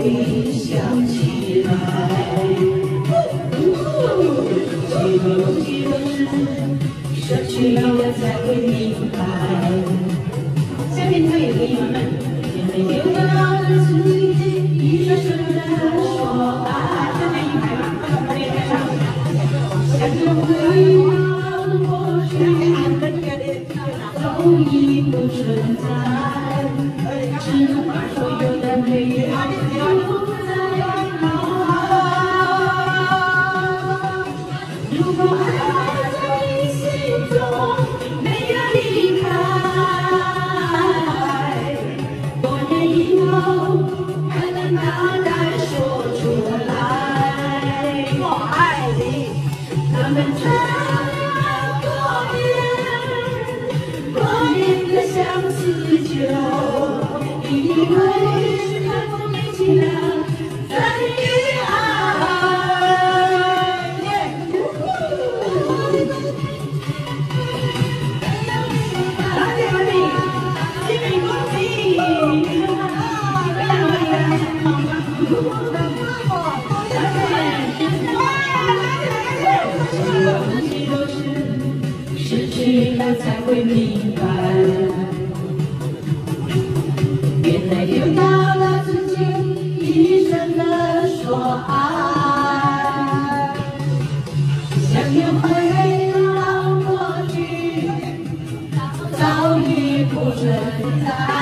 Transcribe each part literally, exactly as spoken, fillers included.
会想起来。几多几多事，失去了才会明白。下面它有个英文，有个自己一生的说爱。这边一排吧，这边开场。想要回到过去，早已不存在，只能把所有的美好留在脑海。如果爱在你心中没有离开，多年以后还能大胆说出来，我爱你。咱们这样多年，多年的相思酒，以为是看风没起了再遇爱。大姐们，新年恭喜！失去了才会明白，原来丢掉了自己一生的说爱，想要回到过去，早已不存在。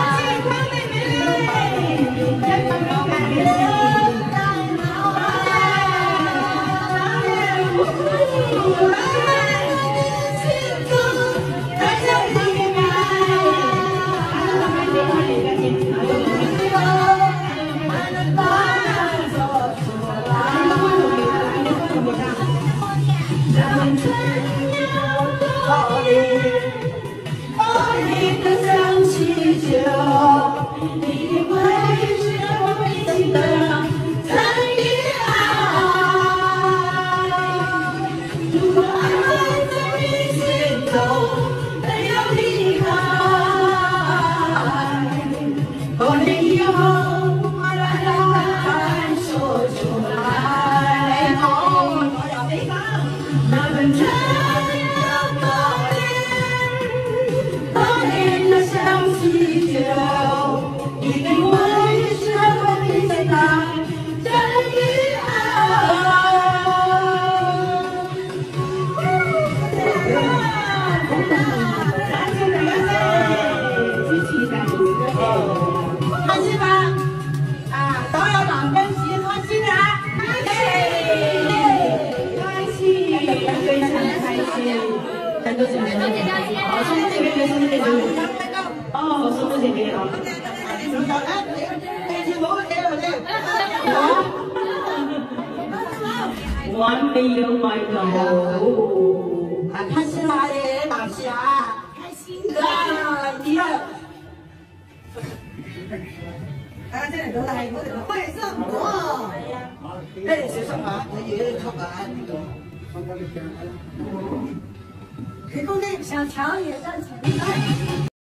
多年的想起就以为是我们一起的参与爱。如果爱在你心中没有离开，多年以后还能敢说出来。那本真。开心吧！啊，都有两根喜欢新人，开心，非常开心。很多姐妹，好，松木姐妹给松木姐妹。哦，松木姐妹啊。完美了，My God！ 啊，开心啦耶，大家开心啦！第二。啊，这里都係我哋開心喎！誒，小心啊！你嘢吸啊！佢公呢，小喬也在前面。